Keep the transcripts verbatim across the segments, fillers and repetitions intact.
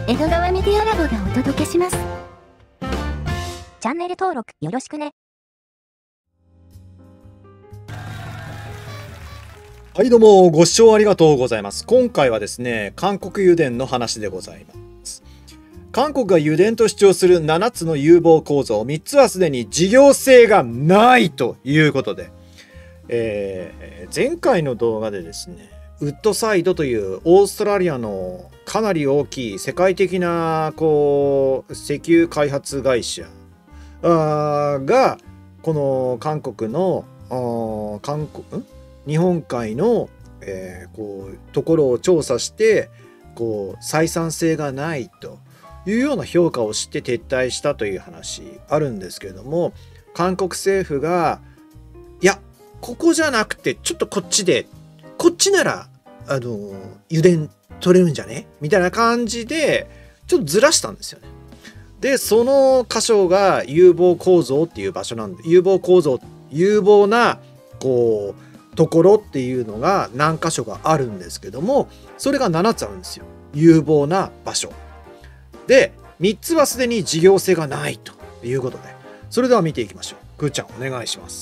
江戸川メディアラボがお届けします。 チャンネル登録よろしくね。 はいどうもご視聴ありがとうございます。今回はですね、韓国油田の話でございます。韓国が油田と主張するななつの有望構造、みっつはすでに事業性がないということで、えー、前回の動画でですね、ウッドサイドというオーストラリアのかなり大きい世界的なこう石油開発会社がこの韓国の韓国ん日本海の、えー、こうところを調査してこう採算性がないというような評価をして撤退したという話あるんですけれども、韓国政府がいやここじゃなくてちょっとこっちでこっちならあの油田取れるんじゃねみたいな感じでちょっとずらしたんですよね。でその箇所が有望構造っていう場所なんで、有望構造有望なこうところっていうのが何箇所かあるんですけども、それがななつあるんですよ、有望な場所で。みっつはすでに事業性がないということで、それでは見ていきましょう。くーちゃんお願いします。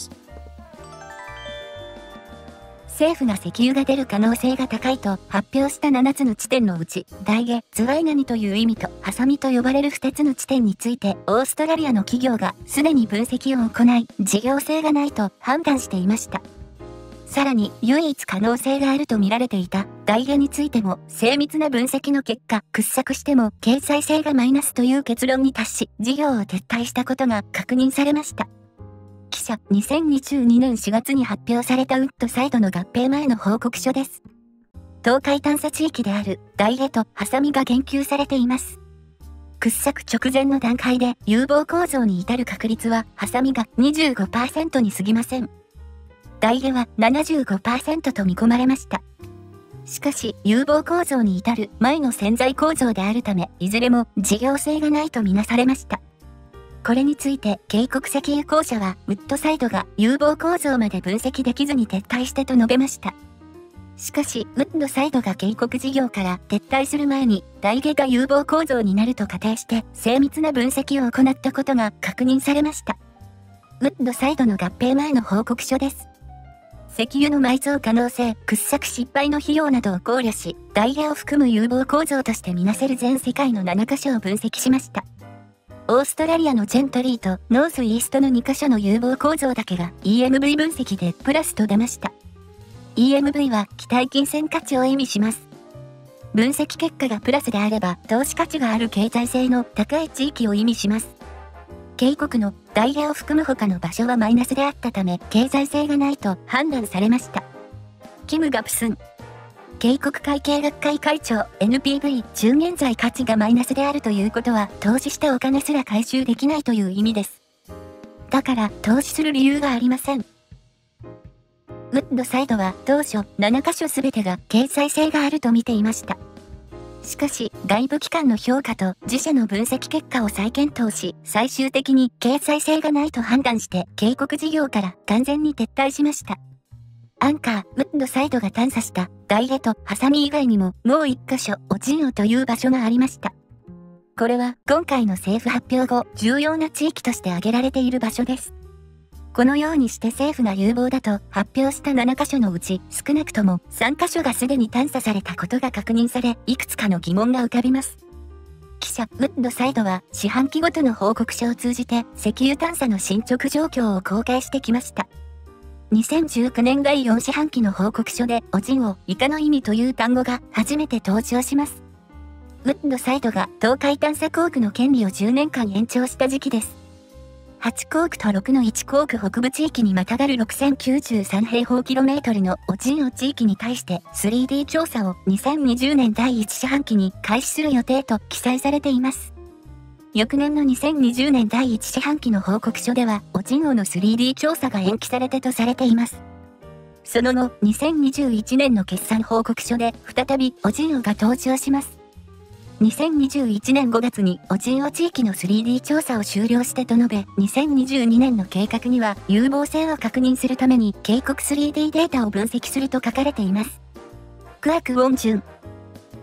政府が石油が出る可能性が高いと発表したななつの地点のうち、大下、ズワイガニという意味とハサミと呼ばれるふたつの地点について、オーストラリアの企業がすでに分析を行い、事業性がないと判断していました。さらに、唯一可能性があると見られていた大下についても、精密な分析の結果、掘削しても経済性がマイナスという結論に達し、事業を撤退したことが確認されました。記者、にせんにじゅうにねんしがつに発表されたウッドサイドの合併前の報告書です。東海探査地域である大下とハサミが言及されています。掘削直前の段階で有望構造に至る確率はハサミが にじゅうごパーセント に過ぎません。大下は ななじゅうごパーセント と見込まれました。しかし、有望構造に至る前の潜在構造であるため、いずれも事業性がないとみなされました。これについて、警告石油公社は、ウッドサイドが有望構造まで分析できずに撤退したと述べました。しかし、ウッドサイドが警告事業から撤退する前に、大下が有望構造になると仮定して、精密な分析を行ったことが確認されました。ウッドサイドの合併前の報告書です。石油の埋蔵可能性、掘削失敗の費用などを考慮し、大下を含む有望構造として見なせる全世界のななかしょを分析しました。オーストラリアのジェントリーとノースイーストのにかしょの有望構造だけが イーエムブイ 分析でプラスと出ました。イーエムブイ は期待金銭価値を意味します。分析結果がプラスであれば投資価値がある経済性の高い地域を意味します。警告の大下を含む他の場所はマイナスであったため経済性がないと判断されました。キム・ガプスン警告会計学会会長 エヌピーブイ 中現在価値がマイナスであるということは投資したお金すら回収できないという意味です。だから投資する理由がありません。ウッドサイドは当初ななかしょすべてが経済性があると見ていました。しかし外部機関の評価と自社の分析結果を再検討し、最終的に経済性がないと判断して警告事業から完全に撤退しました。アンカー、ウッドサイドが探査した大下とハサミ以外にももう一箇所オチンオという場所がありました。これは今回の政府発表後重要な地域として挙げられている場所です。このようにして政府が有望だと発表したななかしょのうち少なくともさんかしょがすでに探査されたことが確認され、いくつかの疑問が浮かびます。記者、ウッドサイドは四半期ごとの報告書を通じて石油探査の進捗状況を公開してきました。にせんじゅうきゅうねんだいよん四半期の報告書でオチンオ、イカの意味という単語が初めて登場します。ウッドサイドが東海探査工区の権利をじゅうねんかん延長した時期です。はちこうくとろくのいちこうく北部地域にまたがるろくせんきゅうじゅうさんへいほうキロメートルのオチンオ地域に対して スリーディー 調査をにせんにじゅうねんだいいち四半期に開始する予定と記載されています。翌年のにせんにじゅうねんだいいち四半期の報告書ではオチンオの スリーディー 調査が延期されてとされています。その後、にせんにじゅういちねんの決算報告書で再びオチンオが登場します。にせんにじゅういちねんごがつにオチンオ地域の スリーディー 調査を終了してと述べ、にせんにじゅうにねんの計画には有望性を確認するために警告 スリーディー データを分析すると書かれています。クアク・ウォンジュン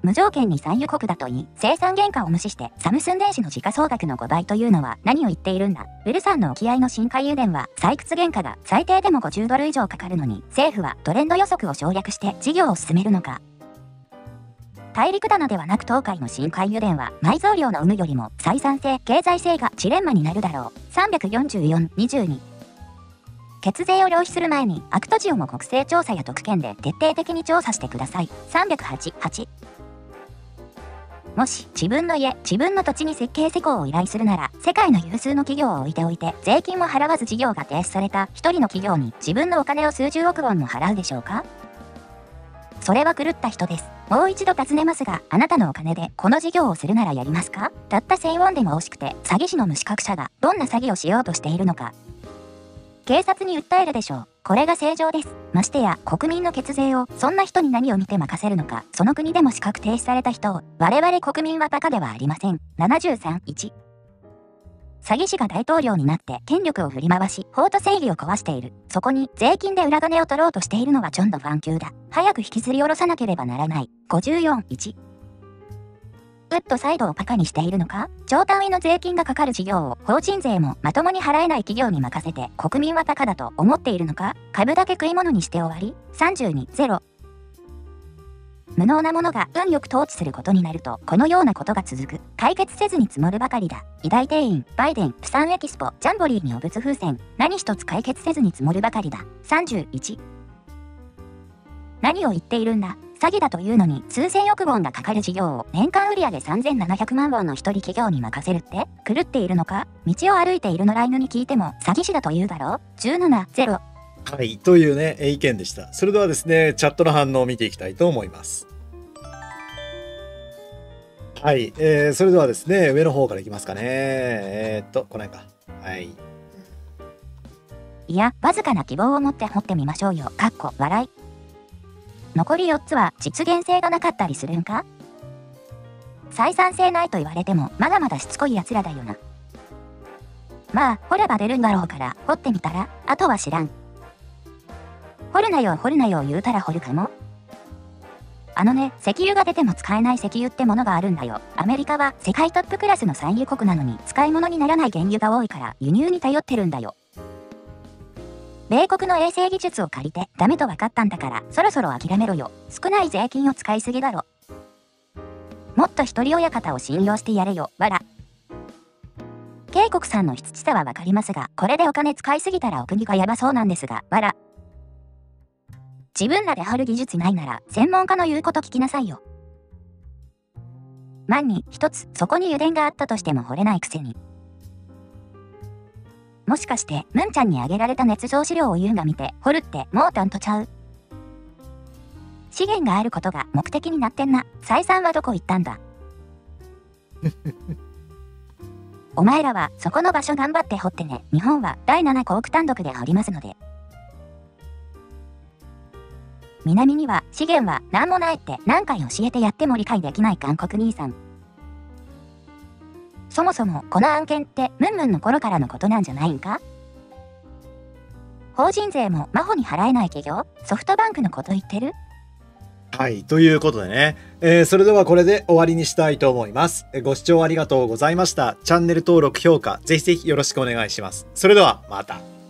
無条件に産油国だといい、生産原価を無視してサムスン電子の時価総額のごばいというのは何を言っているんだ。ウルサンの沖合の深海油田は採掘原価が最低でもごじゅうドル以上かかるのに、政府はトレンド予測を省略して事業を進めるのか。大陸棚ではなく東海の深海油田は埋蔵量の有無よりも採算性、経済性がジレンマになるだろう。さんびゃくよんじゅうよん、にじゅうに。血税を浪費する前にアクトジオも国勢調査や特権で徹底的に調査してください。さんびゃくはち、はち。もし自分の家、自分の土地に設計施工を依頼するなら、世界の有数の企業を置いておいて、税金も払わず事業が停止された一人の企業に自分のお金を数十億ウォンも払うでしょうか？それは狂った人です。もう一度尋ねますが、あなたのお金でこの事業をするならやりますか？たったせんウォンでも惜しくて、詐欺師の無資格者がどんな詐欺をしようとしているのか。警察に訴えるでしょう。これが正常です。ましてや、国民の血税をそんな人に何を見て任せるのか。その国でも資格停止された人を、我々国民はバカではありません。ななじゅうさん、いち。詐欺師が大統領になって権力を振り回し、法と正義を壊している。そこに税金で裏金を取ろうとしているのはチョンドファン級だ。早く引きずり下ろさなければならない。ごじゅうよん、いち。ウッドサイドをバカにしているのか？超単位の税金がかかる事業を法人税もまともに払えない企業に任せて国民はバカだと思っているのか？株だけ食い物にして終わり？ さんじゅうに、ゼロ。無能なものが運よく統治することになると、このようなことが続く。解決せずに積もるばかりだ。偉大店員、バイデン、プサンエキスポ、ジャンボリーに汚物風船。何一つ解決せずに積もるばかりだ。さんじゅういち。何を言っているんだ。詐欺だというのに数千億ウォンがかかる事業を年間売上さんぜんななひゃくまんウォンの一人企業に任せるって？狂っているのか？道を歩いている野良犬に聞いても詐欺師だと言うだろう。じゅうなな、ゼロ。 はい、というね、意見でした。それではですね、チャットの反応を見ていきたいと思います。はい、えー、それではですね、上の方からいきますかね。えー、っと、この辺か。はい。 いや、わずかな希望を持って掘ってみましょうよ。かっこ笑い。残りよっつは実現性がなかったりするんか？採算性ないと言われてもまだまだしつこい奴らだよな。まあ、掘れば出るんだろうから掘ってみたら、あとは知らん。掘るなよ掘るなよ言うたら掘るかも。あのね、石油が出ても使えない石油ってものがあるんだよ。アメリカは世界トップクラスの産油国なのに使い物にならない原油が多いから輸入に頼ってるんだよ。米国の衛星技術を借りてダメと分かったんだからそろそろ諦めろよ。少ない税金を使いすぎだろ。もっと一人親方を信用してやれよ。わら。慶国さんの必知さは分かりますが、これでお金使いすぎたらお国がやばそうなんですが、わら。自分らで掘る技術ないなら専門家の言うこと聞きなさいよ。万に一つそこに油田があったとしても掘れないくせに。もしかしてムンちゃんにあげられた捏造資料を言うが見て掘るってもうたんとちゃう？資源があることが目的になってんな。採算はどこ行ったんだ？お前らはそこの場所頑張って掘ってね。日本はだいなな航空単独で掘りますので。南には資源は何もないって何回教えてやっても理解できない韓国兄さん。そもそもこの案件ってムンムンの頃からのことなんじゃないんか？法人税も真帆に払えない企業？ソフトバンクのこと言ってる？ はい、ということでね、えー、それではこれで終わりにしたいと思います。ご視聴ありがとうございました。チャンネル登録、評価、ぜひぜひよろしくお願いします。それではまた。